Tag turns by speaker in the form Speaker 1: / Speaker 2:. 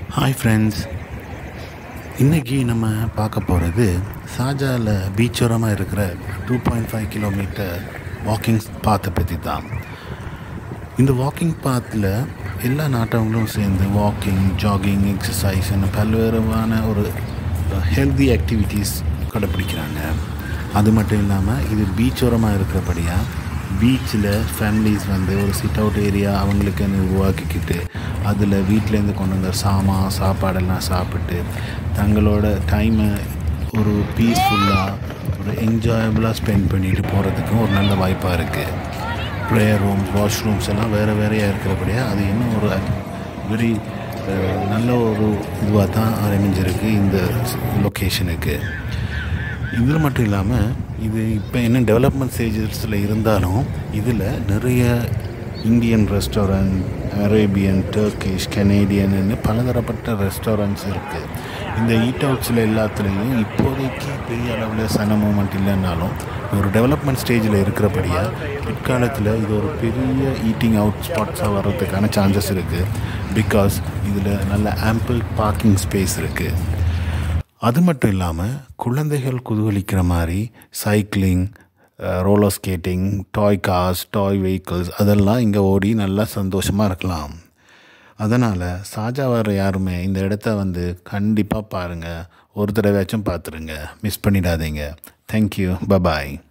Speaker 1: Hi friends, இன்றைக்கி நம்ம பார்க்க போகிறது ஷார்ஜாவில் பீச்சோரமாக இருக்கிற 2.5 கிலோமீட்டர் வாக்கிங் பாத்தை பற்றி தான். இந்த வாக்கிங் பாத்தில் எல்லா நாட்டவங்களும் சேர்ந்து வாக்கிங், ஜாகிங், எக்ஸசைஸ்ன்னு பல்வேறுமான ஒரு ஹெல்தி ஆக்டிவிட்டீஸ் கடைப்பிடிக்கிறாங்க. அது மட்டும் இல்லாமல் இது பீச்சோரமாக இருக்கிறபடியாக பீச்சில் ஃபேமிலிஸ் ஒரு சிட் அவுட் ஏரியா அவங்களுக்குன்னு உருவாக்கிக்கிட்டு அதில் வீட்டிலேருந்து கொண்டு வந்த சாப்பாடெல்லாம் சாப்பிட்டு தங்களோட டைமை ஒரு பீஸ்ஃபுல்லாக ஒரு என்ஜாயபுளாக ஸ்பெண்ட் பண்ணிட்டு போகிறதுக்கும் ஒரு நல்ல வாய்ப்பாக இருக்குது. ப்ரேயர் ரூம்ஸ், வாஷ்ரூம்ஸ் எல்லாம் வேறையாக இருக்கிறபடியாக அது இன்னும் ஒரு வெரி நல்ல ஒரு இதுவாக தான் அமைஞ்சிருக்கு இந்த லொக்கேஷனுக்கு. இதில் மட்டும் இல்லாமல் இது இப்போ என்ன டெவலப்மெண்ட் ஸ்டேஜஸில் இருந்தாலும் இதில் நிறைய இந்தியன் ரெஸ்டாரண்ட், அரேபியன், டர்க்கிஷ், கனேடியன்னு பலதரப்பட்ட ரெஸ்டாரண்ட்ஸ் இருக்குது. இந்த ஈட் அவுட்ஸில் எல்லாத்துலேயும் இப்போதைக்கு பெரிய அளவில் சன மூமெண்ட் இல்லைன்னாலும் ஒரு டெவலப்மெண்ட் ஸ்டேஜில் இருக்கிறபடியாக பிற்காலத்தில் இது ஒரு பெரிய ஈட்டிங் அவுட் ஸ்பாட்ஸாக வர்றதுக்கான சான்சஸ் இருக்குது. பிகாஸ் இதில் நல்ல ஆம்பிள் பார்க்கிங் ஸ்பேஸ் இருக்குது. அது மட்டும் இல்லாமல் குழந்தைகள் குதூகலிக்கிற மாதிரி cycling, roller skating, toy cars, toy vehicles அதெல்லாம் இங்கே ஓடி நல்லா சந்தோஷமாக இருக்கலாம். அதனால் ஷார்ஜா வர யாருமே இந்த இடத்த கண்டிப்பாக பாருங்கள். ஒரு தடவையாச்சும் பார்த்துருங்க, மிஸ் பண்ணிடாதீங்க. Thank you, bye bye.